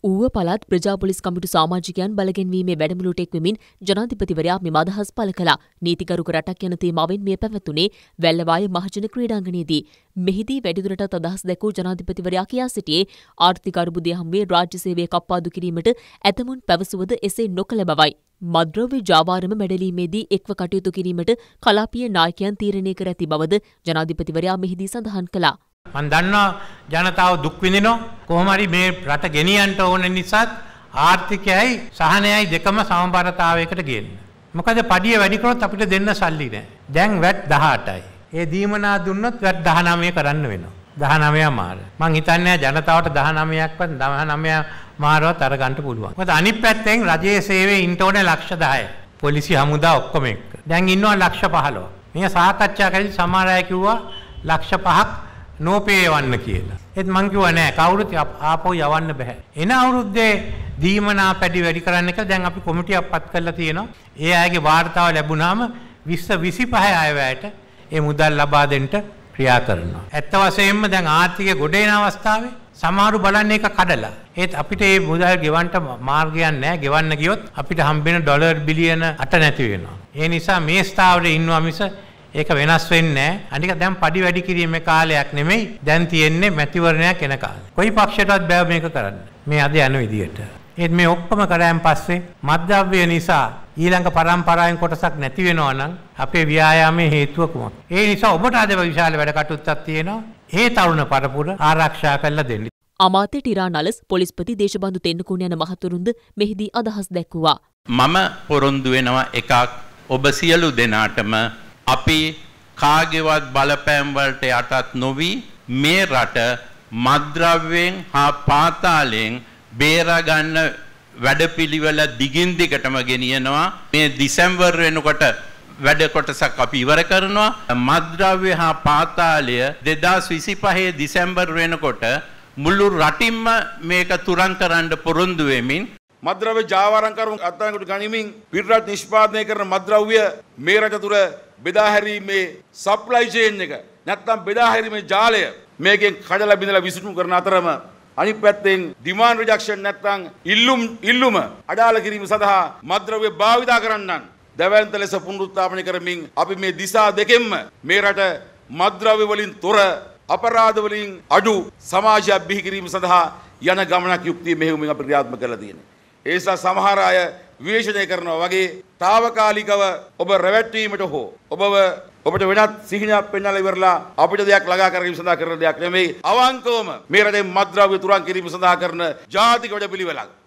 ඌව පළාත් ප්‍රජා පොලිස් කමිටු සමාජිකයන් බලගෙන්වීමේ වැඩමුළුවට එක්වෙමින් ජනාධිපතිවරයා මෙම අදහස් පළ කළා. නීතිගරුක රටක් යන තේමාවෙන් මෙය පැවැතුනේ වැල්ලවාය මහජන ක්‍රීඩාංගණයේදී. මෙහිදී වැඩිදුරටත් අදහස් දැක්වූ ජනාධිපතිවරයා කියා සිටියේ ආර්ථික අර්බුදය හමුවේ රාජ්‍ය සේවය කප්පාදු කිරීමට ඇතමුන් පැවසුවද එසේ නොකළ බවයි. මද්‍රව්‍ය ජාවාරම මැඩලීමේදී එක්ව කටයුතු කිරීමට කලාපීය නායකයන් තීරණය කර ඇති බවද ජනාධිපතිවරයා මෙහිදී සඳහන් කළා. මම දන්නවා ජනතාව දුක් විඳිනවා කොහොම හරි මේ රට ගෙනියන්න ඕන නිසාත් ආර්ථිකයයි සහනයයි දෙකම සමබරතාවයකට ගේන්න. මොකද පඩිය වැඩි කරොත් අපිට දෙන්න සල්ලි නැහැ. දැන් වැට් 18යි. ඒ දීමනා දුන්නොත් වැට් 19 කරන්න වෙනවා. 19 මාර. මං හිතන්නේ ජනතාවට 19ක්වත් 19 මාරවත් අරගන්න පුළුවන්. මොකද අනිත් පැත්තෙන් රජයේ සේවයේ ඉන්න ඕනේ ලක්ෂ 10යි. පොලිසි හමුදා ඔක්කොම එක්ක. දැන් ඉන්නවා ලක්ෂ 15. මේ සාකච්ඡා කරලා සමහර අය කිව්වා ලක්ෂ 5ක් නෝපේ යවන්න කියලා. ඒත් මං කිව්වා නෑ කවුරුත් ආපහු යවන්න බෑ. එන අවුරුද්දේ දීමනා පැඩි වැඩි කරන්න කියලා දැන් අපි කොමිටියක් පත් කරලා තියෙනවා. ඒ අයගේ වාර්තාව ලැබුණාම 20-25 අයවැයට ඒ මුදල් ලබා දෙන්න ක්‍රියා කරනවා. ඇත්ත වශයෙන්ම දැන් ආර්ථිකය ගොඩ එන අවස්ථාවේ සමහරු බලන්නේ ඒක කඩලා. ඒත් අපිට මේ මුදල් ගෙවන්න මාර්ගයක් නැහැ. ගෙවන්න ගියොත් අපිට හම්බෙන ඩොලර් බිලියන 8 නැති වෙනවා. ඒ නිසා මේ ස්ථාවරේ ඉන්නවා මිස ඒක වෙනස් වෙන්නේ නැහැ. අනික දැන් පඩි වැඩි කිරීමේ කාලයක් නෙමෙයි. දැන් තියෙන්නේ මැතිවරණයක් එන කාලේ. කොයි පක්ෂයටවත් බෑ මේක කරන්න. මේ අද යන විදියට. ඒත් මේ ඔක්කොම කරායින් පස්සේ මද්ද්‍රව්‍ය නිසා ඊළඟ පරම්පරාවෙන් කොටසක් නැති වෙනවා නම් අපේ ව්‍යායාමයේ හේතුව කුමක්ද? ඒ නිසා ඔබට අද විශාල වැඩ කටයුත්තක් තියෙනවා. ඒ තරුණ පරපුර ආරක්ෂා කරලා දෙන්න. අමාත්‍ය ටිරා නලස් පොලිස්පති දේශබන්දු තෙන්නකෝන් යන මහතුරුන්ද මෙහිදී අදහස් දැක්වුවා. මම පොරොන්දු වෙනවා එකක් ඔබ සියලු දෙනාටම අපි කාගේවත් බලපෑම් වලට යටත් නොවි මේ රට මද්ද්‍රව්‍යයෙන් හා පාතාලයෙන් බේරා ගන්න වැඩපිළිවෙල දිගින් දිගටම ගෙනියනවා. මේ දෙසැම්බර් වෙනකොට වැඩ කොටසක් අපි ඉවර කරනවා. මද්ද්‍රව්‍ය හා පාතාලය 2025 දෙසැම්බර් වෙනකොට මුළු රටින්ම මේක තුරන් කරන්න පොරොන්දු වෙමින් මද්ද්‍රව්‍ය ජාවාරම්කරුන් අත්අඩංගුවට ගනිමින් පිටරට නිෂ්පාදනය කරන මද්ද්‍රව්‍ය මේ රට තුර බෙදා හැරීමේ සප්ලයි චේන් එක නැත්නම් බෙදා හැරීමේ ජාලය මේකෙන් කඩලා බිඳලා විසුණු කරන අතරම අනිත් පැත්තෙන් ඩිමාන්ඩ් රිඩක්ෂන් නැත්නම් ඉල්ලුම අඩාල කිරීම සඳහා මද්ද්‍රව්‍ය භාවිතා කරන්නන් දැවැන්ත ලෙස පුනරුත්ථාපනය කරමින් අපි මේ දිසා දෙකෙන්ම මේ රට මද්ද්‍රව්‍ය වලින් තොර අපරාධ වලින් අඩු සමාජයක් බිහි කිරීම සඳහා යන ගමනක් යුක්තිය මෙහෙයුමින් අපි ක්‍රියාත්මක කරලා තියෙනවා. ඒ නිසා සමහර අය විවේචනය කරනවා වගේ తాවකාලිකව ඔබ රැවට්ටීමට හෝ ඔබට වෙනත් සිහිනයක් පෙන්වලා ඉවරලා අපිට දෙයක් ළඟා කරගැනීම සඳහා කරන දෙයක් නෙමෙයි. අවංකවම මේ රටේ මද්ද්‍රව්‍ය තුරන් කිරීම සඳහා කරන ජාතික වැඩපිළිවෙලක්.